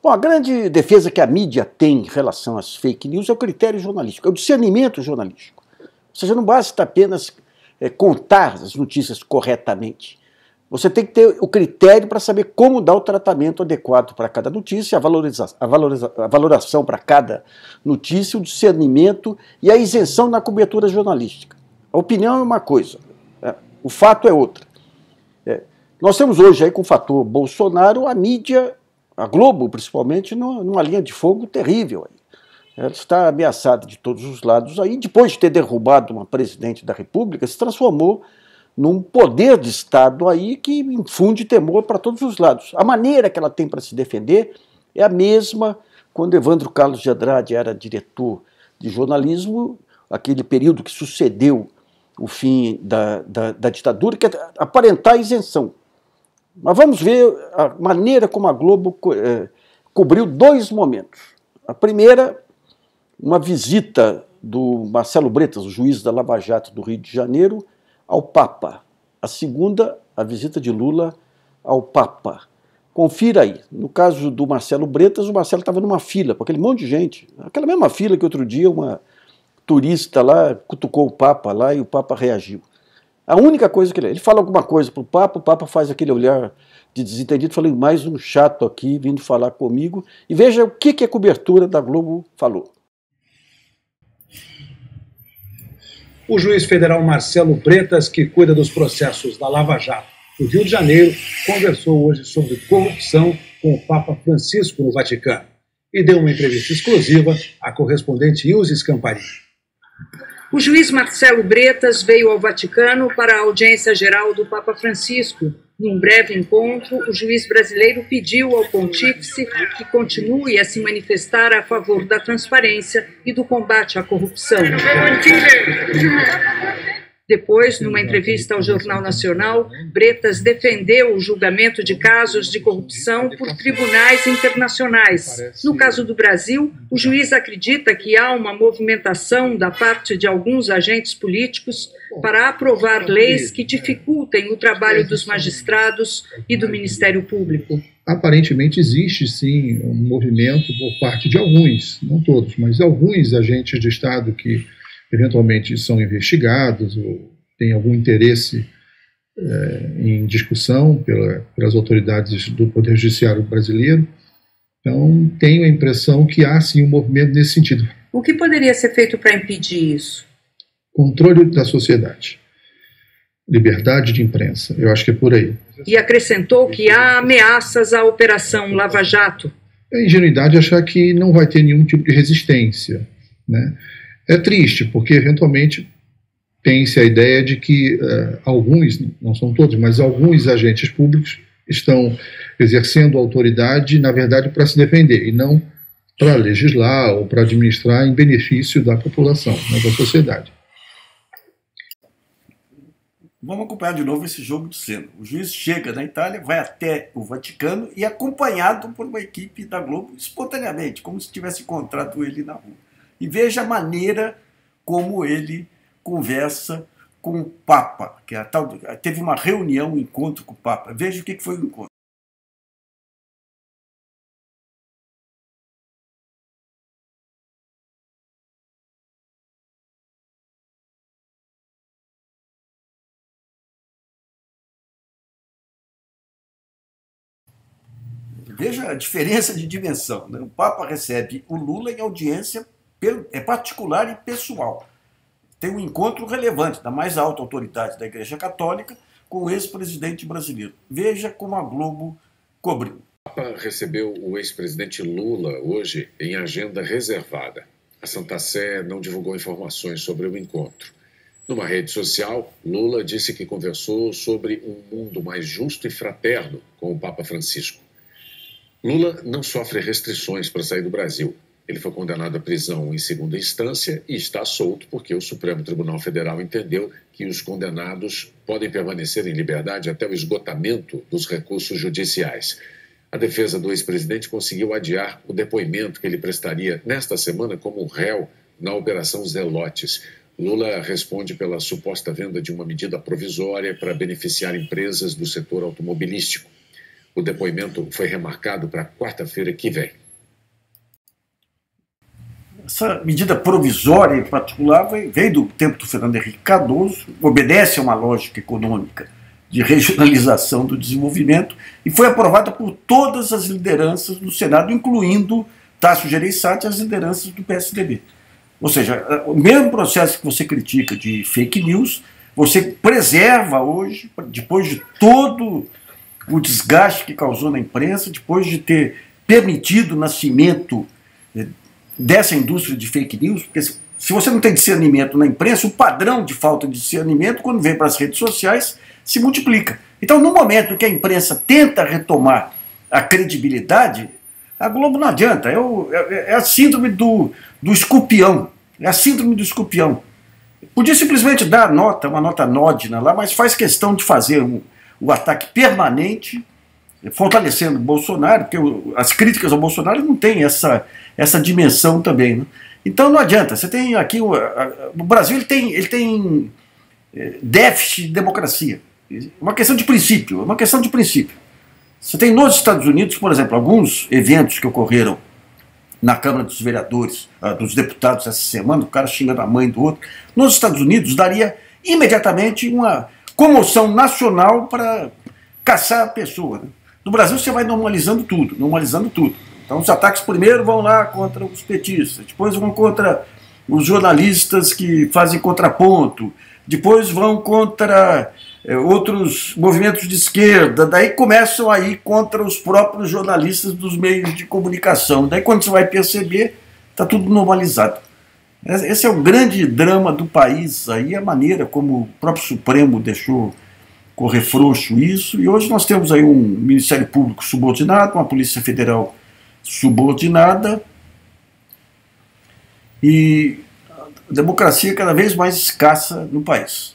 Bom, a grande defesa que a mídia tem em relação às fake news é o critério jornalístico, é o discernimento jornalístico. Ou seja, não basta apenas contar as notícias corretamente. Você tem que ter o critério para saber como dar o tratamento adequado para cada notícia, a valoração para cada notícia, o discernimento e a isenção na cobertura jornalística. A opinião é uma coisa, o fato é outra. Nós temos hoje aí com o fator Bolsonaro a mídia, a Globo principalmente, numa linha de fogo terrível. Ela está ameaçada de todos os lados aí, depois de ter derrubado uma presidente da República, se transformou num poder de Estado aí que infunde temor para todos os lados. A maneira que ela tem para se defender é a mesma quando Evandro Carlos de Andrade era diretor de jornalismo, aquele período que sucedeu o fim da ditadura, que é aparentar a isenção. Mas vamos ver a maneira como a Globo cobriu dois momentos. A primeira, uma visita do Marcelo Bretas, o juiz da Lava Jato do Rio de Janeiro, ao Papa. A segunda, a visita de Lula ao Papa. Confira aí. No caso do Marcelo Bretas, o Marcelo estava numa fila, com aquele monte de gente. Aquela mesma fila que outro dia uma turista lá cutucou o Papa lá e o Papa reagiu. A única coisa que ele fala alguma coisa para o Papa faz aquele olhar de desentendido, falei, mais um chato aqui vindo falar comigo. E veja o que a cobertura da Globo falou. O juiz federal Marcelo Bretas, que cuida dos processos da Lava Jato do Rio de Janeiro, conversou hoje sobre corrupção com o Papa Francisco no Vaticano e deu uma entrevista exclusiva à correspondente Ilse Scamparini. O juiz Marcelo Bretas veio ao Vaticano para a audiência geral do Papa Francisco. Num breve encontro, o juiz brasileiro pediu ao pontífice que continue a se manifestar a favor da transparência e do combate à corrupção. Depois, numa entrevista ao Jornal Nacional, Bretas defendeu o julgamento de casos de corrupção por tribunais internacionais. No caso do Brasil, o juiz acredita que há uma movimentação da parte de alguns agentes políticos para aprovar leis que dificultem o trabalho dos magistrados e do Ministério Público. Aparentemente existe, sim, um movimento por parte de alguns, não todos, mas alguns agentes de Estado que eventualmente são investigados ou têm algum interesse em discussão pelas autoridades do Poder Judiciário brasileiro. Então, tenho a impressão que há, sim, um movimento nesse sentido. O que poderia ser feito para impedir isso? Controle da sociedade. Liberdade de imprensa. Eu acho que é por aí. E acrescentou que há ameaças à Operação Lava Jato. É ingenuidade achar que não vai ter nenhum tipo de resistência, né? É triste, porque eventualmente tem-se a ideia de que alguns, não são todos, mas alguns agentes públicos estão exercendo autoridade, na verdade, para se defender, e não para legislar ou para administrar em benefício da população, né, da sociedade. Vamos acompanhar de novo esse jogo de cena. O juiz chega na Itália, vai até o Vaticano e acompanhado por uma equipe da Globo, espontaneamente, como se tivesse encontrado ele na rua. E veja a maneira como ele conversa com o Papa, que é teve uma reunião, um encontro com o Papa. Veja o que foi o encontro. Veja a diferença de dimensão, né? O Papa recebe o Lula em audiência particular e pessoal. Tem um encontro relevante da mais alta autoridade da Igreja Católica com o ex-presidente brasileiro. Veja como a Globo cobriu. O Papa recebeu o ex-presidente Lula hoje em agenda reservada. A Santa Sé não divulgou informações sobre o encontro. Numa rede social, Lula disse que conversou sobre um mundo mais justo e fraterno com o Papa Francisco. Lula não sofre restrições para sair do Brasil. Ele foi condenado à prisão em segunda instância e está solto porque o Supremo Tribunal Federal entendeu que os condenados podem permanecer em liberdade até o esgotamento dos recursos judiciais. A defesa do ex-presidente conseguiu adiar o depoimento que ele prestaria nesta semana como réu na Operação Zelotes. Lula responde pela suposta venda de uma medida provisória para beneficiar empresas do setor automobilístico. O depoimento foi remarcado para quarta-feira que vem. Essa medida provisória, em particular, veio do tempo do Fernando Henrique Cardoso, obedece a uma lógica econômica de regionalização do desenvolvimento e foi aprovada por todas as lideranças do Senado, incluindo Tasso Gereissati e as lideranças do PSDB. Ou seja, o mesmo processo que você critica de fake news, você preserva hoje, depois de todo o desgaste que causou na imprensa, depois de ter permitido o nascimento dessa indústria de fake news, porque se você não tem discernimento na imprensa, o padrão de falta de discernimento, quando vem para as redes sociais, se multiplica. Então, no momento que a imprensa tenta retomar a credibilidade, a Globo não adianta, é a síndrome do escorpião, é a síndrome do escorpião. Podia simplesmente dar uma nota nódina lá, mas faz questão de fazer o ataque permanente, fortalecendo o Bolsonaro, porque as críticas ao Bolsonaro não têm essa dimensão também, né? Então não adianta, você tem aqui, o Brasil ele tem déficit de democracia, uma questão de princípio, Você tem nos Estados Unidos, por exemplo, alguns eventos que ocorreram na Câmara dos Vereadores, dos deputados essa semana, o cara xingando a mãe do outro, nos Estados Unidos daria imediatamente uma comoção nacional para caçar a pessoa, né? No Brasil você vai normalizando tudo. Então os ataques primeiro vão lá contra os petistas, depois vão contra os jornalistas que fazem contraponto, depois vão contra outros movimentos de esquerda, daí começam a ir contra os próprios jornalistas dos meios de comunicação. Daí quando você vai perceber, está tudo normalizado. Esse é o grande drama do país, aí a maneira como o próprio Supremo deixou correr frouxo isso, e hoje nós temos aí um Ministério Público subordinado, uma Polícia Federal subordinada, e a democracia cada vez mais escassa no país.